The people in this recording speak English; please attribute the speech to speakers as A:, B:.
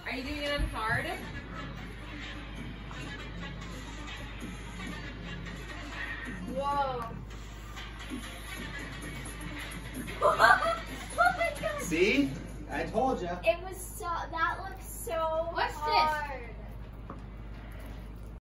A: Are you doing it on hard?
B: Whoa. Oh my God.
C: See? I told you.
B: It was so, that looked so
A: What's
B: hard.
A: this?